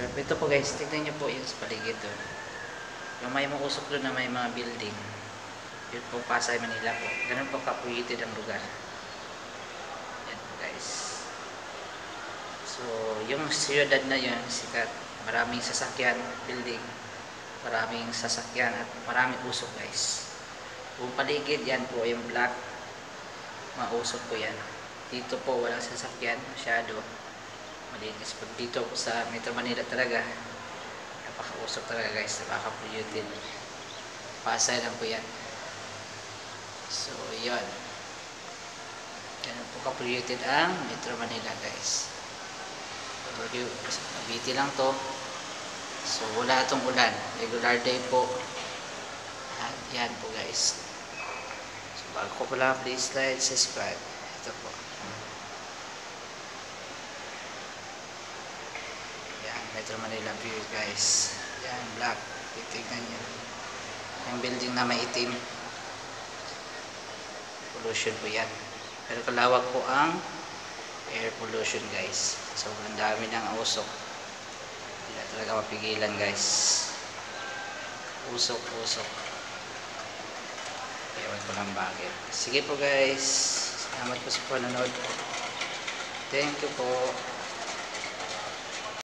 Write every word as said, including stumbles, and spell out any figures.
Ito po guys, tignan nyo po yung sa paligid doon. Yung may mga usok doon na may mga building. Yun po Pasay, Manila po. Ganun po ka-polluted ang lugar. Yan po guys. So, yung siyudad na yun, sikat. Maraming sasakyan, building. Maraming sasakyan at maraming usok guys. Kung paligid, yan po yung black. Mausok po yan. Dito po walang sasakyan, masyado. Malinis. Pag dito po sa Metro Manila talaga, napaka-usok talaga guys. Napaka-polluted. Pasay lang po yan. So, yun. Yan po ka-polluted ang Metro Manila guys. Mabiti lang to. So wala itong ulan, regular day po. At yan po guys. So bago ko pala, please like, subscribe. Ito po. Yan, Metro Manila view guys. Yan, black. Titignan nyo yung building na may itim. Pollution po yan. Pero kalawag po ang air pollution guys. So ang dami ng usok. Hindi na talaga mapigilan guys. Usok, usok. Ewan ko lang bakit. Sige po guys. Salamat po sa panonood. Thank you po.